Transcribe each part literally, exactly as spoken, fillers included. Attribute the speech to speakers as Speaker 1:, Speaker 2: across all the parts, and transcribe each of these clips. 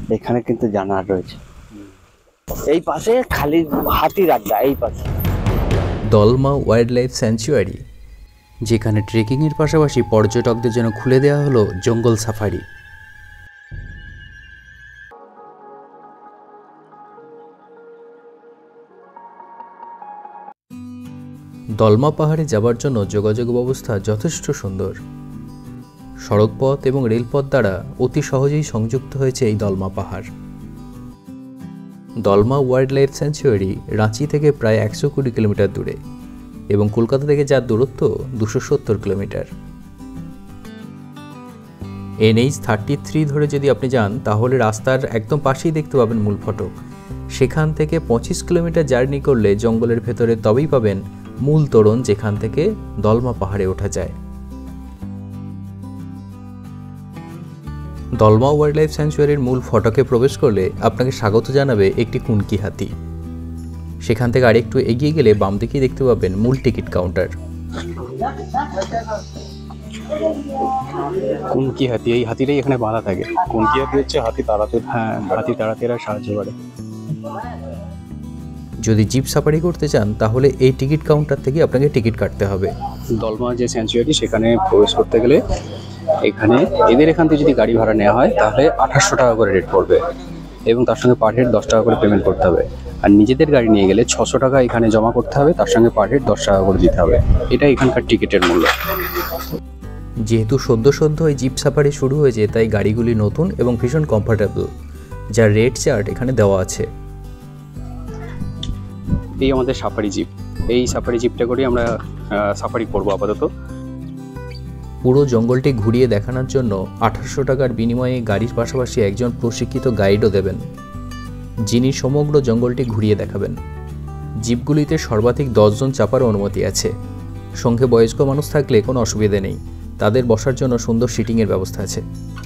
Speaker 1: এখানে কিন্তু জানার রয়েছে। এই পাশে খালি হাতির আড্ডা, এই পাশে
Speaker 2: দলমা ওয়াইল্ড লাইফ স্যাংচুয়ারি, যেখানে ট্রেকিংয়ের পাশাপাশি পর্যটকদের জন্য খুলে দেওয়া হলো জঙ্গল সাফারি। দলমা পাহাড়ে যাবার জন্য যোগাযোগ ব্যবস্থা যথেষ্ট সুন্দর। সড়কপথ এবং রেলপথ দ্বারা অতি সহজেই সংযুক্ত হয়েছে এই দলমা পাহাড়। Dalma wildlife sanctuary Ranchi থেকে প্রায় একশো কুড়ি কিলোমিটার দূরে এবং কলকাতা থেকে যার দূরত্ব দুশো সত্তর কিলোমিটার। এনএইচ থার্টি থ্রি ধরে যদি আপনি যান তাহলে রাস্তার একদম পাশেই দেখতে পাবেন মূল ফটক। সেখান থেকে পঁচিশ কিলোমিটার জার্নি করলে জঙ্গলের ভেতরে তবেই পাবেন মূল তোরণ, যেখান থেকে দলমা পাহাড়ে ওঠা যায়। দলমা ওয়াইল্ড লাইফ স্যাংচুয়ারির মূল ফটকে প্রবেশ করলে আপনাকে স্বাগত জানাবে একটি কুনকি হাতি। সেখান থেকে আরেকটু এগিয়ে গেলে বাম দিকেই দেখতে পাবেন মূল টিকিট কাউন্টার।
Speaker 3: কুনকি হাতি, এই হাতিটাই এখানে বাঁধা থাকে। কুনকি হাতি হচ্ছে হাতি তাড়াতে, হ্যাঁ হাতি তাড়াতে এরা সাহায্য করে।
Speaker 2: যদি জিপ সাফারি করতে চান তাহলে এই টিকিট কাউন্টার থেকে আপনাকে টিকিট কাটতে হবে।
Speaker 3: দলমা যে স্যাংচুয়ারি সেখানে প্রবেশ করতে গেলে এখানে এদের এখান থেকে যদি গাড়ি ভাড়া নেওয়া হয় তাহলে আঠাশশো টাকা করে রেট পড়বে এবং তার সঙ্গে পার হেড দশ টাকা করে পেমেন্ট করতে হবে। আর নিজেদের গাড়ি নিয়ে গেলে ছশো টাকা এখানে জমা করতে হবে, তার সঙ্গে পার হেড দশ টাকা করে দিতে হবে। এটা এখানকার টিকিটের মূল্য।
Speaker 2: যেহেতু সদ্য সদ্য এই জিপ সাফারি শুরু হয়েছে তাই গাড়িগুলি নতুন এবং ভীষণ কমফোর্টেবল, যার রেট চার্ট এখানে দেওয়া আছে।
Speaker 3: এই আমাদের সাফারি জিপ, এই সাফারি জিপটা করে আমরা সাফারি করবো আপাতত।
Speaker 2: পুরো জঙ্গলটি ঘুরিয়ে দেখানোর জন্য আঠারোশো টাকার বিনিময়ে গাড়ির পাশাপাশি একজন প্রশিক্ষিত গাইডও দেবেন, যিনি সমগ্র জঙ্গলটি ঘুরিয়ে দেখাবেন। জিপগুলিতে সর্বাধিক দশজন চাপার অনুমতি আছে। সঙ্গে বয়স্ক মানুষ থাকলে কোনো অসুবিধে নেই, তাদের বসার জন্য সুন্দর সিটিংয়ের ব্যবস্থা আছে।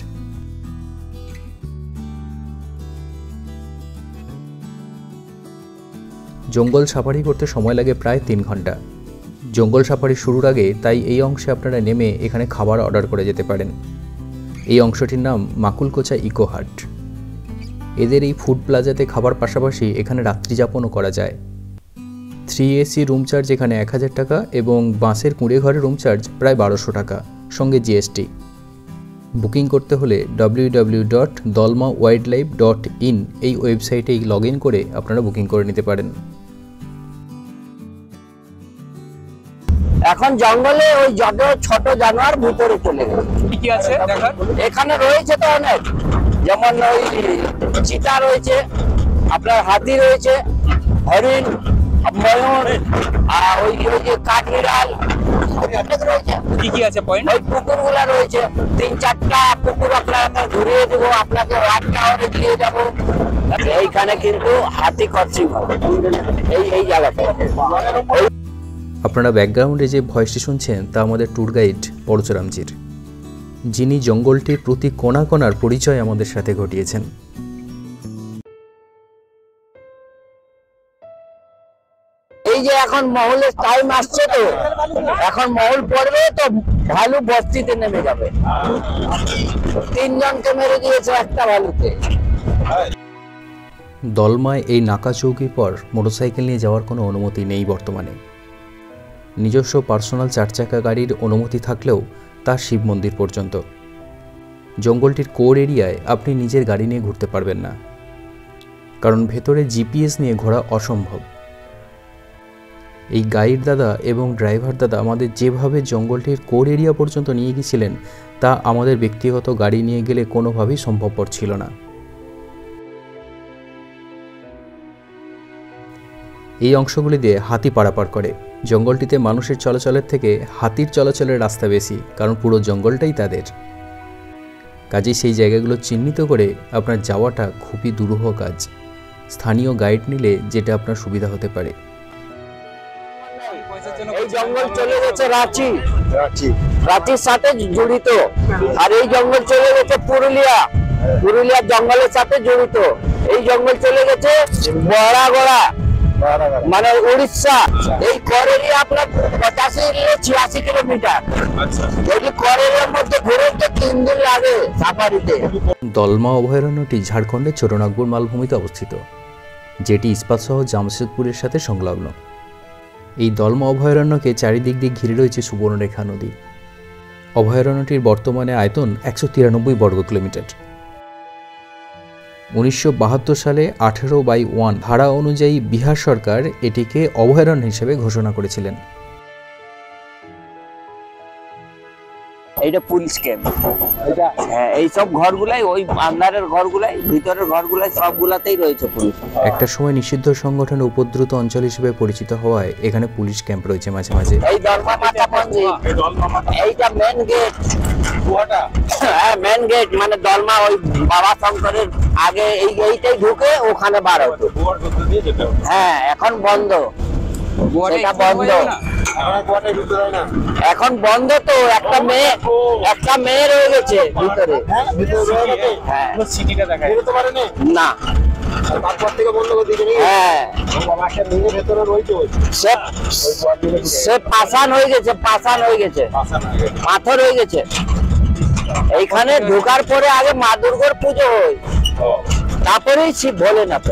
Speaker 2: জঙ্গল সাফারি করতে সময় লাগে প্রায় তিন ঘন্টা। জঙ্গল সাফারি শুরুর আগে তাই এই অংশে আপনারা নেমে এখানে খাবার অর্ডার করে যেতে পারেন। এই অংশটির নাম মাকুলকোচা ইকো হাট। এদের এই ফুড প্লাজাতে খাবার পাশাপাশি এখানে রাত্রিযাপনও করা যায়। থ্রি এসি রুম চার্জ এখানে এক হাজার টাকা এবং বাসের কুঁড়ে ঘরের রুম চার্জ প্রায় বারোশো টাকা, সঙ্গে জিএসটি। বুকিং করতে হলে W W W dot Dalma wildlife dot in এই ওয়েবসাইটে লগ ইন করে আপনারা বুকিং করে নিতে পারেন।
Speaker 1: এখন জঙ্গলে ওই যত ছোট জানোয়ার ভিতরে চলে গেছে।
Speaker 3: কি আছে দেখার?
Speaker 1: এখানে রয়েছে তো অনেক, যেমন ওই চিতা রয়েছে, আপনার হাতি রয়েছে, হরিণ, ময়ূর, আর ওই যে কাঠবিড়াল রয়েছে।
Speaker 3: কি কি আছে পয়েন্ট?
Speaker 1: ওই পুকুর গুলা রয়েছে, তিন চারটা পুকুর আপনাকে ঘুরিয়ে দেবো, আপনাকে ওয়াচ টাওয়ারে দিয়ে যাবো। এইখানে কিন্তু হাতি ক্রসিং হবে এই এই জায়গাতে।
Speaker 2: আপনারা ব্যাকগ্রাউন্ডে যে ভয়েসটি শুনছেন তা আমাদের ট্যুর গাইড পরশুরামজির, যিনি জঙ্গলটির প্রতি কোণা কোণার পরিচয় আমাদের সাথে ঘটিয়েছেন।
Speaker 1: এই যে এখন মহলের টাইম আসছে, তো এখন মহল পড়বে তো ভালু বস্তিতে নেমে যাবে। তিনজনকে মেরে দিয়েছে একটা ভালুতে।
Speaker 2: দলমায় এই নাকা চৌকির পর মোটরসাইকেল নিয়ে যাওয়ার কোনো অনুমতি নেই বর্তমানে। নিজস্ব পার্সোনাল চার চাকা গাড়ির অনুমতি থাকলেও তা শিব মন্দির পর্যন্ত। জঙ্গলটির কোর এরিয়ায় আপনি নিজের গাড়ি নিয়ে ঘুরতে পারবেন না, কারণ ভেতরে জিপিএস নিয়ে ঘোরা অসম্ভব। এই গাইড দাদা এবং ড্রাইভার দাদা আমাদের যেভাবে জঙ্গলটির কোর এরিয়া পর্যন্ত নিয়ে গিয়েছিলেন তা আমাদের ব্যক্তিগত গাড়ি নিয়ে গেলে কোনোভাবেই সম্ভবপর ছিল না। এই অংশগুলি দিয়ে হাতি পারাপার করে। জঙ্গলটিতে মানুষের চলাচলের থেকে হাতির চলাচলের রাস্তা বেশি, কারণ পুরো জঙ্গলটাই তাদের। কাজেই সেই জায়গাগুলো চিহ্নিত করে আপনার যাওয়াটা খুবই দুরূহ কাজ। স্থানীয় গাইড নিলে যেটা আপনার সুবিধা হতে পারে।
Speaker 1: এই জঙ্গল চলে গেছে রাঁচি, রাঁচির সাথে জড়িত, আর এই জঙ্গল চলে গেছে পুরুলিয়া, পুরুলিয়ার জঙ্গলের সাথে জড়িত। এই জঙ্গল চলে গেছে বড়াগড়া, মানে উড়িষ্যা। এই কর এরিয়া আপনার পঁচাশি ছিয়াশি কিলোমিটার। এই কর এরিয়ার মধ্যে ঘুরে তিন দিন লাগে সাফারিতে।
Speaker 2: দলমা অভয়ারণ্যটি ঝাড়খণ্ডের ছোটনাগপুর মালভূমিতে অবস্থিত, যেটি ইস্পাত শহর জামশেদপুরের সাথে সংলগ্ন। এই দলমা অভয়ারণ্যকে চারিদিক দিয়ে ঘিরে রয়েছে সুবর্ণরেখা নদী। অভয়ারণ্যটির বর্তমানে আয়তন একশো তিরানব্বই বর্গ কিলোমিটার। উনিশশো বাহাত্তর সালে আঠেরো বাই ওয়ান ধারা অনুযায়ী বিহার সরকার এটিকে অভয়ারণ্য হিসেবে ঘোষণা করেছিলেন।
Speaker 1: এইটা পুলিশ ক্যাম্প। হ্যাঁ, এই সব ঘরগুলাই, ওই আন্দারের ঘরগুলাই, ভিতরের ঘরগুলাই, সবগুলাতেই রয়েছে পুলিশ।
Speaker 2: একটা সময় নিষিদ্ধ সংগঠনের উপদ্রুত অঞ্চল হিসেবে পরিচিত হওয়ায় এখানে পুলিশ ক্যাম্প রয়েছে মাঝে মাঝে।
Speaker 1: এই দলমা মাতা মন্দির, এইটা মেন গেট। হ্যাঁ, মেন গেট মানে দলমা ওই বাবা শঙ্করের আগে এই এইটাই ঢুকে ওখানে বার হতো। হ্যাঁ, এখন বন্ধ, এটা বন্ধ, এখন বন্ধ। তো একটা মেয়ে, একটা মেয়ে রয়ে গেছে ভিতরে। হ্যাঁ, না, হ্যাঁ, সে পাষাণ হয়ে গেছে, পাষাণ হয়ে গেছে, পাথর হয়ে গেছে। এইখানে ঢোকার পরে আগে মা দুর্গার পুজো হয়, তারপরেই শিব ভোলেনাথ।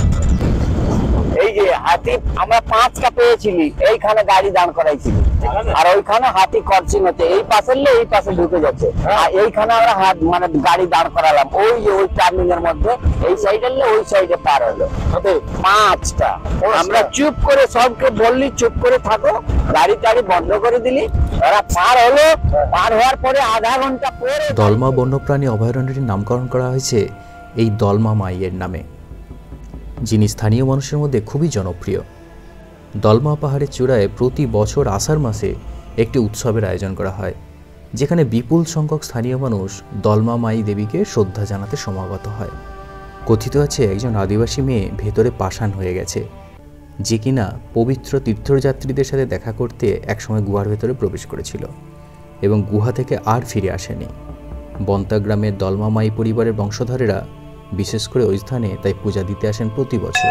Speaker 1: এই যে হাতি আমরা পাঁচটা পেয়েছিলি, এইখানে গাড়ি দাঁড় করাইছিলি, আর ওইখানে হাতি করছিন হচ্ছে, এই পাশে এই পাশে ঢুকে যাচ্ছে, আর এইখানে আমরা হাত মানে গাড়ি দাঁড় করালাম ওই যে ওই টার্নিং এর মধ্যে, এই সাইডে ওই সাইডে পার হলো পাঁচটা। আমরা চুপ করে সবকে বললি চুপ করে থাকো, গাড়ি টাড়ি বন্ধ করে দিলি, ওরা পার হলো। পার হওয়ার পরে আধা ঘন্টা পরে
Speaker 2: দলমা বন্যপ্রাণী অভয়ারণ্যটির নামকরণ করা হয়েছে এই দলমা মাইয়ের নামে, যিনি স্থানীয় মানুষের মধ্যে খুবই জনপ্রিয়। দলমা পাহাড়ের চূড়ায় প্রতি বছর আষাঢ় মাসে একটি উৎসবের আয়োজন করা হয়, যেখানে বিপুল সংখ্যক স্থানীয় মানুষ দলমা মাই দেবীকে শ্রদ্ধা জানাতে সমাগত হয়। কথিত আছে একজন আদিবাসী মেয়ে ভেতরে পাষাণ হয়ে গেছে, যে কিনা পবিত্র তীর্থযাত্রীদের সাথে দেখা করতে একসময় গুহার ভেতরে প্রবেশ করেছিল এবং গুহা থেকে আর ফিরে আসেনি। বন্তা গ্রামের দলমা মাই পরিবারের বংশধরেরা বিশেষ করে ওই স্থানে তাই পূজা দিতে আসেন প্রতি বছর।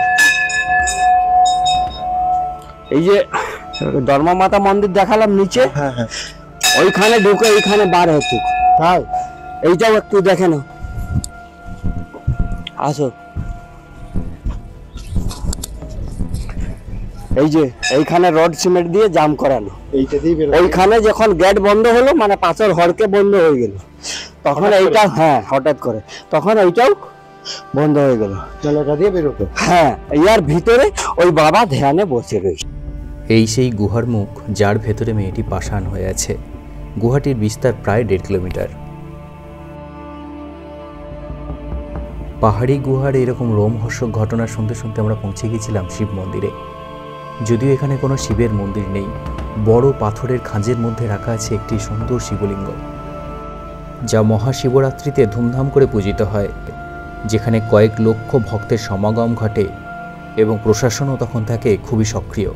Speaker 1: এই যে দলমা মাতা মন্দির দেখালাম নিচে, ওইখানে ঢুকে এইখানে বার হতো। তাই এইটাও একটু দেখে নাও, আসো। এই যে এইখানে রড সিমেন্ট দিয়ে জাম করানো, ওইখানে যখন গেট বন্ধ হলো মানে পাঁচের হড়কে বন্ধ হয়ে গেল, তখন এইটা হ্যাঁ হঠাৎ করে তখন এইটাও বন্ধ হয়ে গেল, জলটা দিয়ে বেরোতো। হ্যাঁ, ইয়ার ভিতরে ওই বাবা ধ্যানে বসে রয়েছে।
Speaker 2: এই সেই গুহার মুখ, যার ভেতরে মেয়েটি পাষাণ হয়ে আছে। গুহাটির বিস্তার প্রায় দেড় কিলোমিটার। পাহাড়ি গুহার এরকম রোমহর্ষক ঘটনা শুনতে শুনতে আমরা পৌঁছে গিয়েছিলাম শিব মন্দিরে। যদিও এখানে কোনো শিবের মন্দির নেই, বড় পাথরের খাঁজের মধ্যে রাখা আছে একটি সুন্দর শিবলিঙ্গ, যা মহাশিবরাত্রিতে ধুমধাম করে পূজিত হয়, যেখানে কয়েক লক্ষ ভক্তের সমাগম ঘটে এবং প্রশাসনও তখন থাকে খুবই সক্রিয়।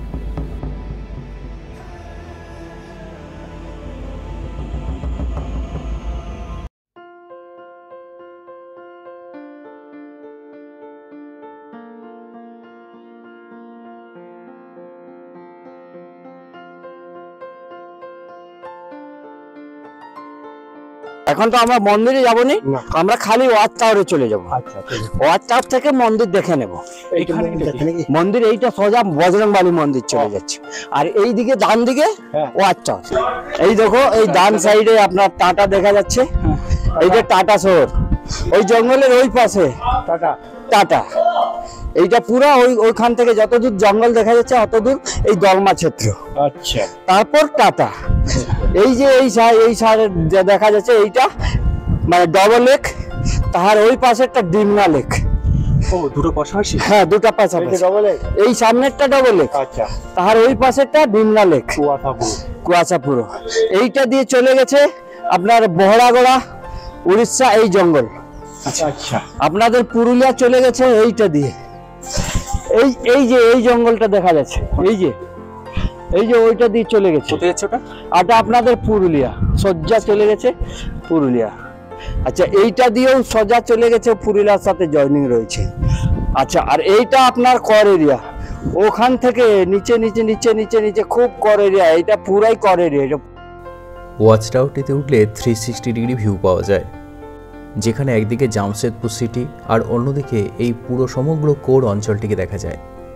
Speaker 1: এখন তো আমরা মন্দিরে যাবো নি, আমরা খালি ওয়াচ টাওয়ারে চলে যাবো। ওয়াচ টাওয়ার থেকে মন্দির দেখে নেবো। মন্দির এইটা সোজা বজরংবলী মন্দির চলে যাচ্ছে, আর এই দিকে ডান দিকে ওয়াচ টাওয়ার। এই দেখো এই ডান সাইডে আপনার টাটা দেখা যাচ্ছে, এই যে টাটা শহর, ওই জঙ্গলের ওই পাশে টাটা টাটা এইটা পুরো ওই ওইখান থেকে যতদূর জঙ্গল দেখা যাচ্ছে অতদূর এই দলমা ক্ষেত্র। আচ্ছা, তারপর টাটা। এই যে এই এই সাইডে দেখা যাচ্ছে এইটা মানে ডবল লেক, তার ওই পাশে একটা ডিমনা লেক।
Speaker 3: ও, দুটো পাশাপাশি?
Speaker 1: হ্যাঁ, দুটো পাশাপাশি। এই সামনেরটা ডবল লেক, আচ্ছা, তার ওই পাশেরটা ডিমনা লেক, কুয়াশাপুর। কুয়াশাপুর এইটা দিয়ে চলে গেছে আপনার বহরাগড়া, উড়িষ্যা, এই জঙ্গল। আচ্ছা আচ্ছা, আপনাদের পুরুলিয়া চলে গেছে এইটা দিয়ে। এই এই যে এই জঙ্গলটা দেখা যাচ্ছে, এই যে এই যে ওইটা দিয়ে চলে গেছে।
Speaker 3: কোথায় যাচ্ছে ওটা?
Speaker 1: এটা আপনাদের পুরুলিয়া, সোজা চলে গেছে পুরুলিয়া। আচ্ছা, এইটা দিয়েও সোজা চলে গেছে পুরুলিয়ার সাথে জয়েনিং রয়েছে। আচ্ছা, আর এইটা আপনার কর এরিয়া, ওখান থেকে নিচে নিচে নিচে নিচে নিচে খুব কর এরিয়া, এটা পুরাই কর এরিয়া।
Speaker 2: ওয়াচ টাওয়ারটিতে উঠলে থ্রি সিক্সটি ডিগ্রি ভিউ পাওয়া যায়। যেখানে একদিকে জামশেদপুর সিটি আর অন্যদিকে এই পুরো সমগ্র কোর অঞ্চলটিকে দেখা যায়।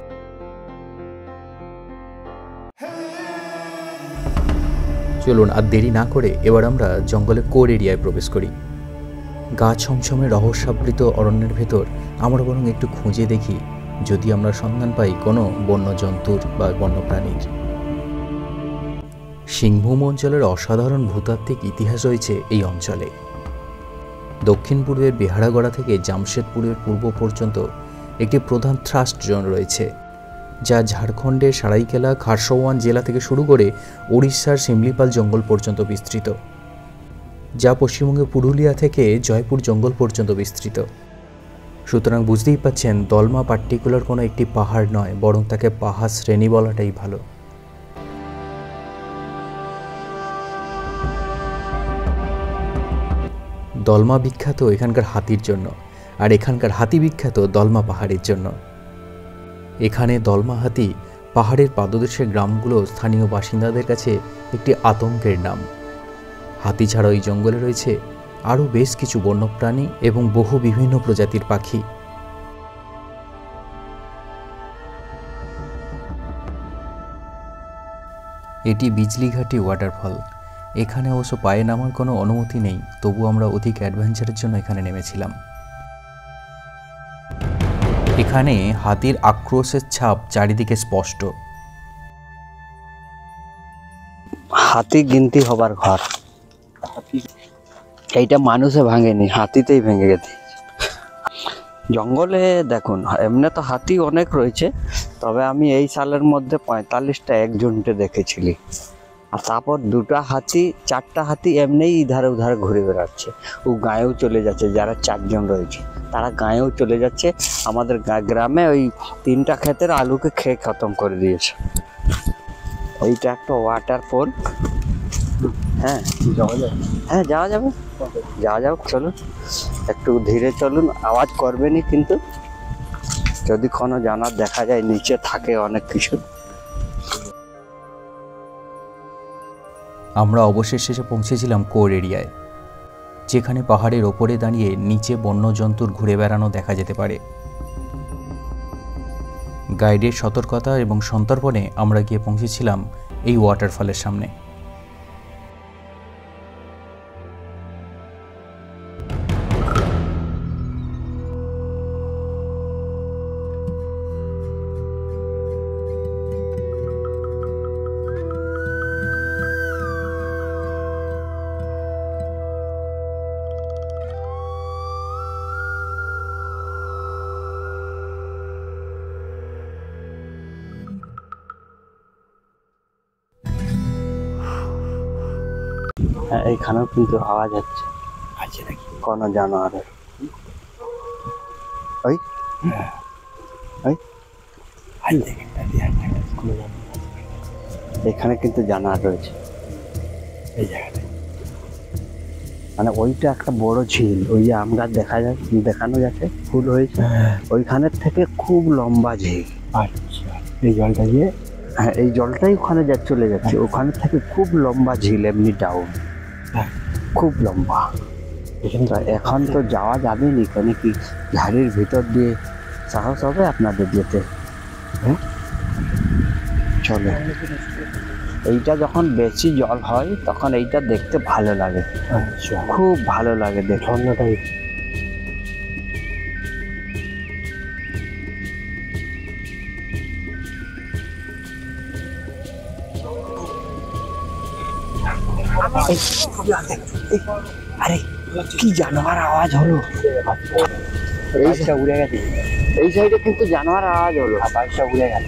Speaker 2: চলুন আর দেরি না করে এবার আমরা জঙ্গলে কোর এরিয়ায় প্রবেশ করি। গা ছমছমে রহস্যাবৃত অরণ্যের ভেতর আমরা বরং একটু খুঁজে দেখি যদি আমরা সন্ধান পাই কোনো বন্য জন্তুর বা বন্যপ্রাণীর। সিংভূম অঞ্চলের অসাধারণ ভূতাত্ত্বিক ইতিহাস রয়েছে এই অঞ্চলে। দক্ষিণ পূর্বের বেহারাগড়া থেকে জামশেদপুরের পূর্ব পর্যন্ত একটি প্রধান থ্রাস্ট জোন রয়েছে, যা ঝাড়খণ্ডের সারাইকেলা খারসওয়ান জেলা থেকে শুরু করে ওড়িশার শিমলিপাল জঙ্গল পর্যন্ত বিস্তৃত, যা পশ্চিমবঙ্গের পুরুলিয়া থেকে জয়পুর জঙ্গল পর্যন্ত বিস্তৃত। সুতরাং বুঝতেই পাচ্ছেন দলমা পার্টিকুলার কোনো একটি পাহাড় নয়, বরং তাকে পাহাড় শ্রেণী বলাটাই ভালো। দলমা বিখ্যাত এখানকার হাতির জন্য, আর এখানকার হাতি বিখ্যাত দলমা পাহাড়ের জন্য। এখানে দলমা হাতি পাহাড়ের পাদদেশের গ্রামগুলো স্থানীয় বাসিন্দাদের কাছে একটি আতঙ্কের নাম। হাতি ছাড়াও এই জঙ্গলে রয়েছে আরও বেশ কিছু বন্যপ্রাণী এবং বহু বিভিন্ন প্রজাতির পাখি। এটি বিজলিঘাটি ওয়াটারফল। এখানে অবশ্য পায়ে নামার কোনো অনুমতি নেই, তবু আমরা অধিক অ্যাডভেঞ্চারের জন্য এখানে নেমেছিলাম। এখানে হাতির আক্রোশের ছাপ চারিদিকে স্পষ্ট।
Speaker 1: হাতি গিনতি হবার ঘর, এইটা মানুষে ভাঙেনি, হাতিতেই ভেঙে গেছে। জঙ্গলে দেখুন এমনি তো হাতি অনেক রয়েছে, তবে আমি এই সালের মধ্যে পঁয়তাল্লিশটা একজনকে দেখেছিলি। আর তারপর দুটা হাতি চারটা হাতি এমনিই ইধারে উধারে ঘুরে বেড়াচ্ছে। ও গাঁয়েও চলে যাচ্ছে, যারা চারজন রয়েছে তারা গাঁয়েও চলে যাচ্ছে। আমাদের গ্রামে ওই তিনটা ক্ষেতের আলুকে খেয়ে খতম করে দিয়েছে। ওইটা একটা ওয়াটারফল। হ্যাঁ যাওয়া যাবে, হ্যাঁ যাওয়া যাবে, যাওয়া যাক। চলুন একটু ধীরে চলুন, আওয়াজ করবেনি কিন্তু। যদি কোনো জানার দেখা যায় নিচে থাকে অনেক কিছু।
Speaker 2: আমরা অবশেষে এসে পৌঁছেছিলাম কোর এরিয়ায়, যেখানে পাহাড়ের ওপরে দাঁড়িয়ে নিচে বন্য জন্তুর ঘুরে বেড়ানো দেখা যেতে পারে। গাইডের সতর্কতা এবং সন্তর্পণে আমরা গিয়ে পৌঁছেছিলাম এই ওয়াটারফলের সামনে।
Speaker 1: হ্যাঁ এইখানেও কিন্তু আওয়াজ হচ্ছে, আছে নাকি কোনো জানোয়ারের? ওই ওই এখানে কিন্তু জানোয়ার রয়েছে এই জায়গাটায়। মানে ওইটা একটা বড় ঝিল, ওই যে আমরা দেখা যায় দেখানো যাচ্ছে ফুল হয়েছে, ওইখানের থেকে খুব লম্বা ঝিল। আচ্ছা এই জলটা গিয়ে, হ্যাঁ এই জলটাই ওখানে যা চলে যাচ্ছে, ওখানে থেকে খুব লম্বা ঝিল, এমনি ডাউন খুব লম্বা। এখন তো যাওয়া যাবে নি, কেন কি ঝাড়ির ভিতর দিয়ে সাহস হবে আপনাদের যেতে? হ্যাঁ চলে। এইটা যখন বেশি জল হয় তখন এইটা দেখতে ভালো লাগে, খুব ভালো লাগে দেখে। আরে কি জানোয়ার আওয়াজ হলো, এইটা উড়ে গেছে। এই সাইডে কিন্তু জানোয়ার আওয়াজ হলো, আকাশটা উড়ে গেছে।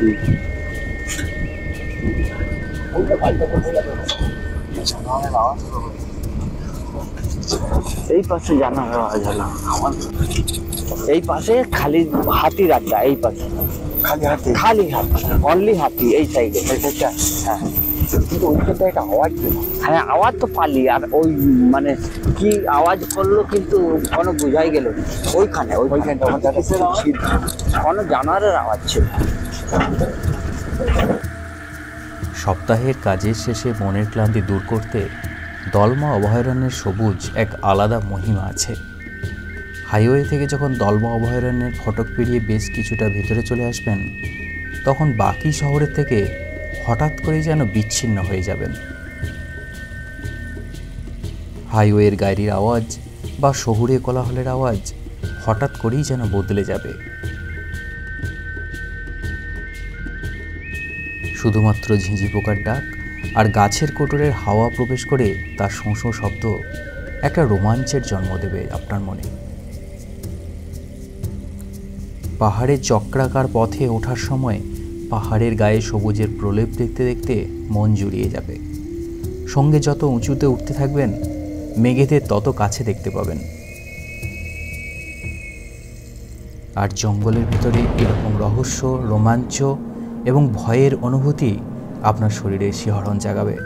Speaker 1: এই পাশে জানোয়ার আওয়াজ হলো, এই পাশে খালি হাতির আড্ডা। এই পাশে খালি হাতি, খালি হাতি, অনলি হাতি এই সাইডে। হ্যাঁ কিন্তু ওইখানটা একটা আওয়াজ, হ্যাঁ আওয়াজ তো পালি, আর ওই মানে কি আওয়াজ করলো কিন্তু কোনো বোঝাই গেল। ওইখানে ওইখানটা কোনো জানোয়ারের আওয়াজ ছিল।
Speaker 2: সপ্তাহের কাজের শেষে মনের ক্লান্তি দূর করতে দলমা অভয়ারণ্যের সবুজ এক আলাদা মহিমা আছে। হাইওয়ে থেকে যখন দলমা অভয়ারণ্যের ফটক পেরিয়ে বেশ কিছুটা ভেতরে চলে আসবেন, তখন বাকি শহরের থেকে হঠাৎ করেই যেন বিচ্ছিন্ন হয়ে যাবেন। হাইওয়ের গাড়ির আওয়াজ বা শহুরে কোলাহলের আওয়াজ হঠাৎ করেই যেন বদলে যাবে। শুধুমাত্র ঝিঁঝি পোকার ডাক আর গাছের কোটরের হাওয়া প্রবেশ করে তার শোঁ শোঁ শব্দ একটা রোমাঞ্চের জন্ম দেবে আপনার মনে। পাহাড়ের চক্রাকার পথে ওঠার সময় পাহাড়ের গায়ে সবুজের প্রলেপ দেখতে দেখতে মন জুড়িয়ে যাবে। সঙ্গে যত উঁচুতে উঠতে থাকবেন, মেঘেদের তত কাছে দেখতে পাবেন। আর জঙ্গলের ভিতরে এরকম রহস্য, রোমাঞ্চ এবং ভয়ের অনুভূতি আপনার শরীরে শিহরণ জাগাবে।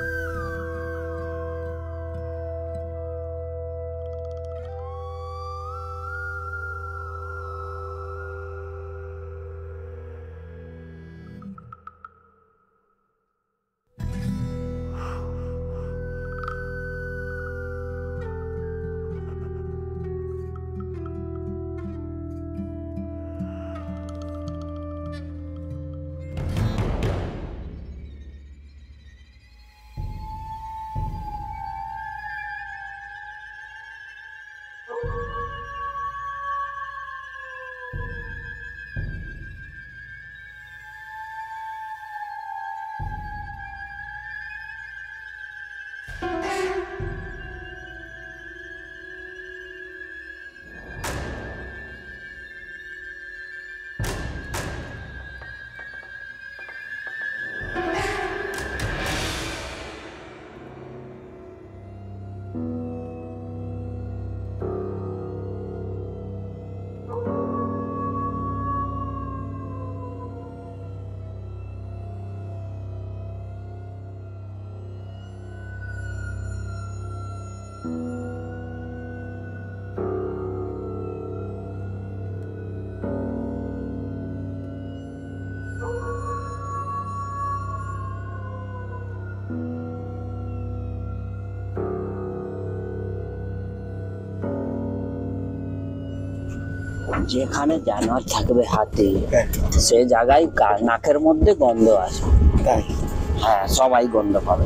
Speaker 1: যেখানে জানোয়ার থাকবে হাতি, সে জায়গায় গা- নাকের মধ্যে গন্ধ আসে। হ্যাঁ, সবাই গন্ধ পাবে।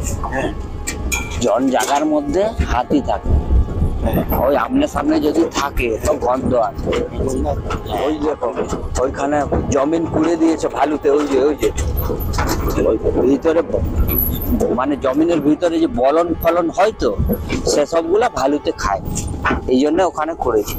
Speaker 1: জন জায়গার মধ্যে হাতি থাকে, ওই আমনে সামনে যদি থাকে তো গন্ধ আছে। ওই যে ওইখানে জমিন কুড়ে দিয়েছে ভালুতে, ওই যে ওই যে ওই ভিতরে মানে জমিনের ভিতরে যে বলন ফলন হয় তো, সেসবগুলা ভালুতে খায়, এই জন্য ওখানে করেছি।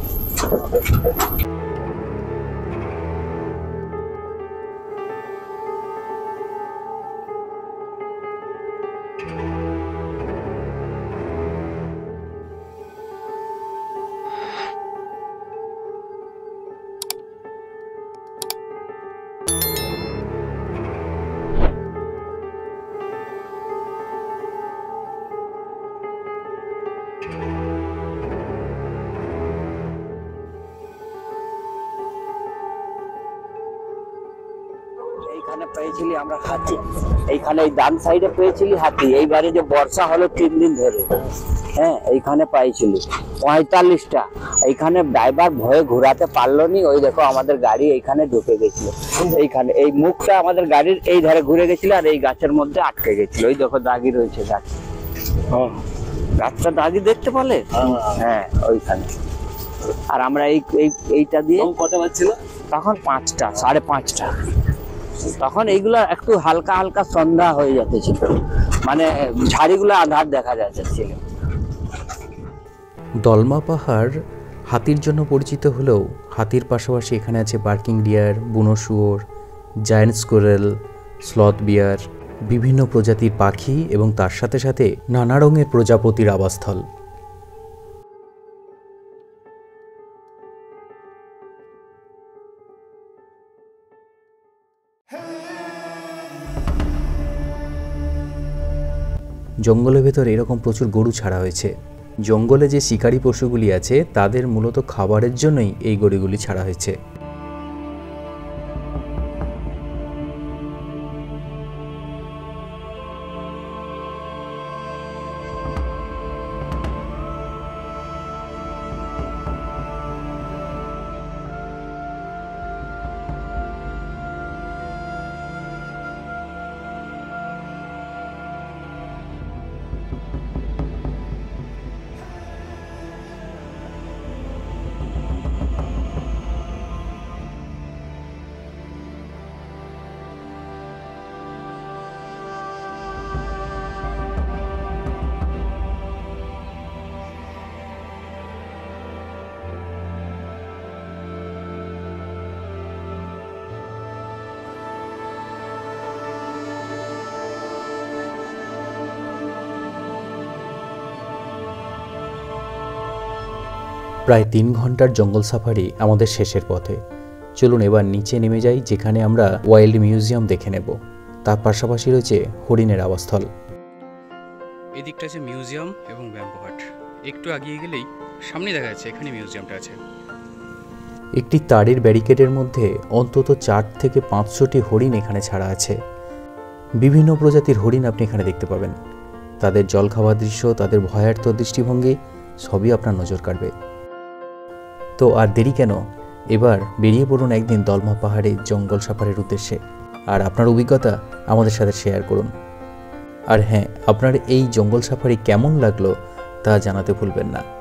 Speaker 1: এইখানে পেয়েছিলি আমরা হাতি, এইখানে এই ডান সাইডে পেয়েছিলি হাতি। এইবারে যে বর্ষা হলো তিন দিন ধরে, হ্যাঁ এইখানে পাইছিলি পঁয়তাল্লিশটা। এইখানে ড্রাইভার ভয়ে ঘোরাতে পারলো নি, ওই দেখো আমাদের গাড়ি এইখানে ঢুকে গেছিল। এইখানে এই মুখটা আমাদের গাড়ির এই ধারে ঘুরে গেছিল আর এই গাছের মধ্যে আটকে গেছিল। ওই দেখো দাগি রয়েছে গাছ, গাছটা দাগি দেখতে পেলে? হ্যাঁ ওইখানে। আর আমরা এই এইটা দিয়ে
Speaker 4: কটা বাজছিল
Speaker 1: তখন? পাঁচটা, সাড়ে পাঁচটা। তখন এইগুলা একটু হালকা হালকা সন্ধ্যা হয়ে যাচ্ছিল, মানে ঝাড়িগুলো আধার দেখা যাচ্ছিল।
Speaker 2: দলমা পাহাড় হাতির জন্য পরিচিত হলেও হাতির পাশাপাশি এখানে আছে বার্কিং ডিয়ার, বুনো শুয়োর, জায়ান্ট স্কোরেল, স্লথ বিয়ার, বিভিন্ন প্রজাতির পাখি এবং তার সাথে সাথে নানা রঙের প্রজাপতির আবাসস্থল। জঙ্গলের ভেতর এরকম প্রচুর গরু ছাড়া হয়েছে। জঙ্গলে যে শিকারী পশুগুলি আছে তাদের মূলত খাবারের জন্যই এই গরুগুলি ছাড়া হয়েছে। প্রায় তিন ঘন্টার জঙ্গল সাফারি আমাদের শেষের পথে। চলুন এবার নিচে নেমে যাই, যেখানে আমরা ওয়াইল্ড মিউজিয়াম দেখে নেব। তার পাশাপাশি রয়েছে হরিণের আবাসস্থল।
Speaker 3: এই দিকটা আছে মিউজিয়াম এবং ব্যাম্বু হাট। একটু এগিয়ে গেলেই সামনে দেখা যাচ্ছে এখানে মিউজিয়ামটা আছে।
Speaker 2: একটি তারের ব্যারিকেডের মধ্যে অন্তত চার থেকে পাঁচশোটি হরিণ এখানে ছাড়া আছে। বিভিন্ন প্রজাতির হরিণ আপনি এখানে দেখতে পাবেন। তাদের জল খাওয়ার দৃশ্য, তাদের ভয়ার্ত দৃষ্টিভঙ্গি সবই আপনার নজর কাড়বে। তো আর দেরি কেন, এবার বেরিয়ে পড়ুন একদিন দলমা পাহাড়ে জঙ্গল সাফারির উদ্দেশ্যে। আর আপনার অভিজ্ঞতা আমাদের সাথে শেয়ার করুন। আর হ্যাঁ, আপনার এই জঙ্গল সাফারি কেমন লাগলো তা জানাতে ভুলবেন না।